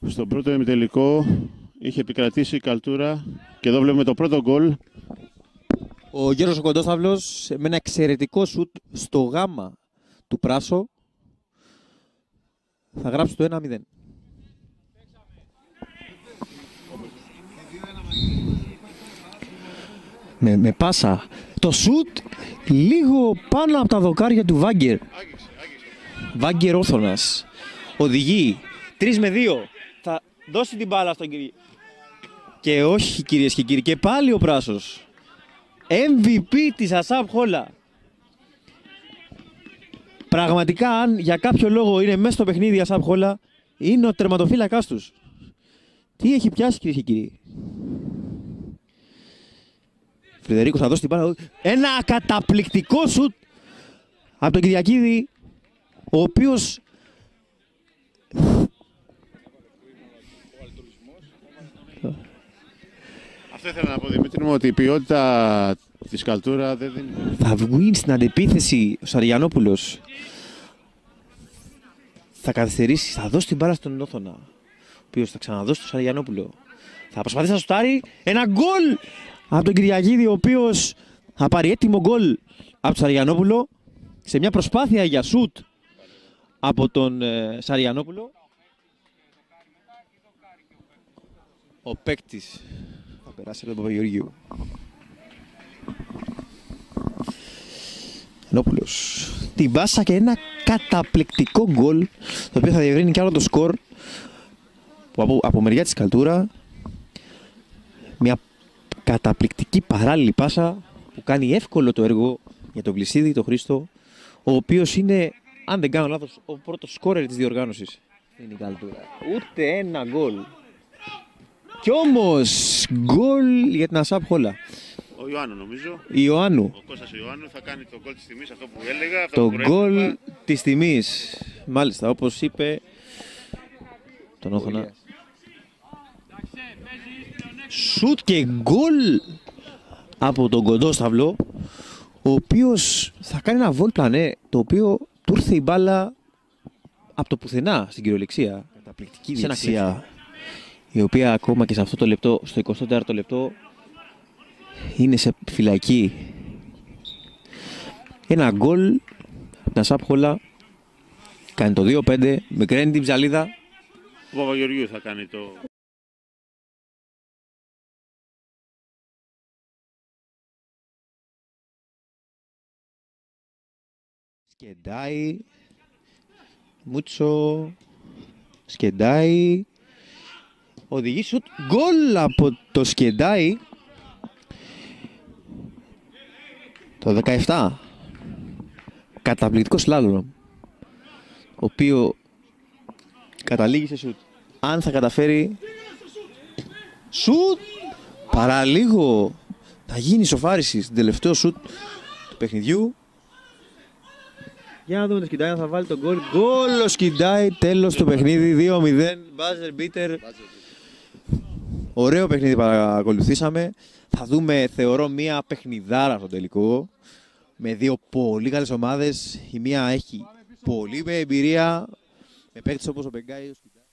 Στον πρώτο ημιτελικό είχε επικρατήσει η καλτούρα και εδώ βλέπουμε το πρώτο γκολ. Ο Γιώργος Κοντόσταυλος με ένα εξαιρετικό σουτ στο γάμα του Πράσο θα γράψει το 1-0. Με πάσα. Το σουτ λίγο πάνω από τα δοκάρια του Βάγκερ. Βάγκερ Όθωνας. Οδηγεί 3-2. Θα δώσει την μπάλα στον κύριο. Και όχι, κυρίες και κύριοι, και πάλι ο Πράσος. MVP της Ασάπ Χόλα. Πραγματικά, αν για κάποιο λόγο είναι μέσα στο παιχνίδι η Ασάπ Χόλα, είναι ο τερματοφύλακας τους. Τι έχει πιάσει, κυρίες και κύριοι. Φρυδερίκος θα δώσει την μπάλα. Ένα καταπληκτικό σουτ από τον Κυριακίδη, ο οποίος Αυτό ήθελα να πω, Δημήτρη μου, ότι η ποιότητα της καλτούρα δεν δίνει. θα βγει στην αντεπίθεση ο Σαριανόπουλος. Θα καθυστερήσει, θα δώσει την μπάλα στον Όθωνα, ο οποίος θα ξαναδώσει στον Σαριανόπουλο. Θα προσπαθήσει να σουτάρει ένα γκολ από τον Κυριακίδη, ο οποίος θα πάρει έτοιμο γκολ από τον Σαριανόπουλο σε μια προσπάθεια για σουτ από τον Σαριανόπουλο. Ο παίκτης θα περάσει από τον Παπαγεωργίου. Σαριανόπουλος. Την πάσα και ένα καταπληκτικό γκολ, το οποίο θα διευρύνει κι άλλο το σκορ που από μεριά της Καλτούρα. Μια καταπληκτική παράλληλη πάσα που κάνει εύκολο το έργο για τον Πλησίδη, τον Χρήστο, ο οποίος είναι, αν δεν κάνω λάθος, ο πρώτος σκόρερ της διοργάνωσης. Είναι η Καλτούρα. Ούτε ένα γκολ. Κι όμως γκολ για την Ασάπ Χόλα. Ο Ιωάννου νομίζω. Ιωάννου. Ο Κώστας Ιωάννου θα κάνει το γκολ της τιμής, αυτό που έλεγα. Αυτό Το που γκολ της τιμής. Μάλιστα, όπως είπε τον Όθωνα. Σουτ και γκολ από τον Κοντόσταυλο, ο οποίος θα κάνει ένα βολ πλανέ, το οποίο του ήρθε η μπάλα από το πουθενά στην κυριολεξία. Καταπληκτική διεξία, η οποία ακόμα και σε αυτό το λεπτό, στο 24ο λεπτό, είναι σε φυλακή. Ένα γκολ, την Ασάπ Χόλα κάνει το 2-5, μικραίνει την ψαλίδα. Ο Παπαγεωργίου θα κάνει το... Σκεντάει, Μούτσο, Σκεντάει, οδηγεί σουτ, γκολ από το Σκεντάει. Το 17, καταπληκτικό σλάλομ, ο οποίο καταλήγει σε σουτ. Αν θα καταφέρει σουτ, παραλίγο θα γίνει σοφάριση στην τελευταίο σουτ του παιχνιδιού. Για να δούμε το Σκιντάι αν θα βάλει τον γκολ. Γκολ ο Σκιντάι, τέλος του παιχνίδι, 2-0, buzzer beater. Ωραίο παιχνίδι παρακολουθήσαμε. Θα δούμε, θεωρώ, μια παιχνιδάρα στο τελικό. Με δύο πολύ καλές ομάδες. Η μία έχει πολύ με εμπειρία, με παίκτες όπως ο Μπεγκάη, ο Σκιντάι.